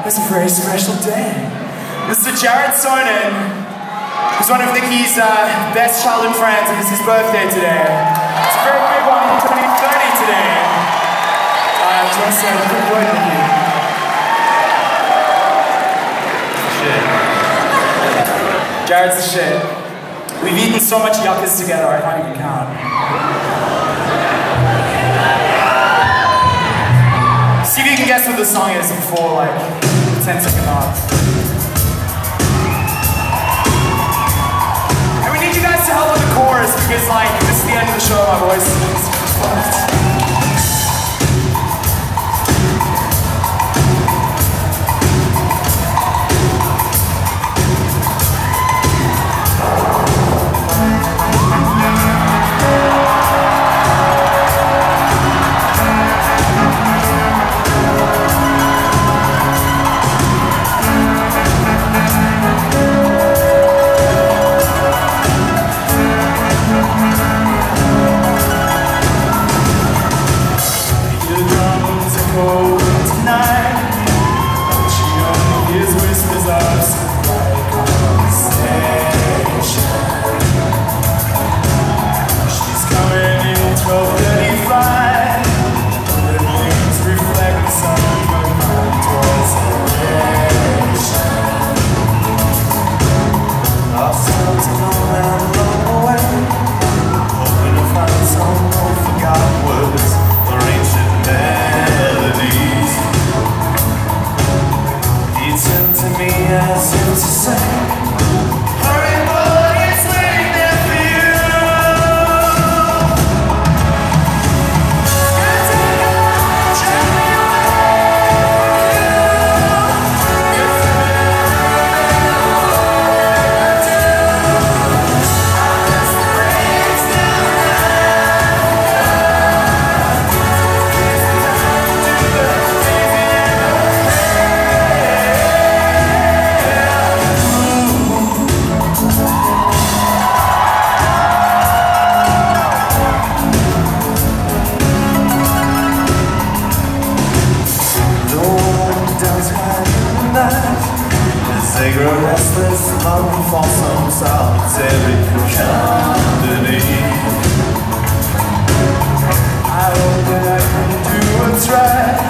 It's a very special day. Mr. Jared Sonnen, who's one of Nicky's best childhood friends, and it's his birthday today. It's a very big one, turning 30 today. Do you want to say a quick word, Nicky? Shit. Jared's the shit. We've eaten so much yuccas together, I can't even count. See if you can guess what the song is before, like, the 10-second mark. And we need you guys to help with the chorus, because, like, this is the end of the show, my voice is fucked. They grow restless, longing for some solitary company. I hope that I can do what's right.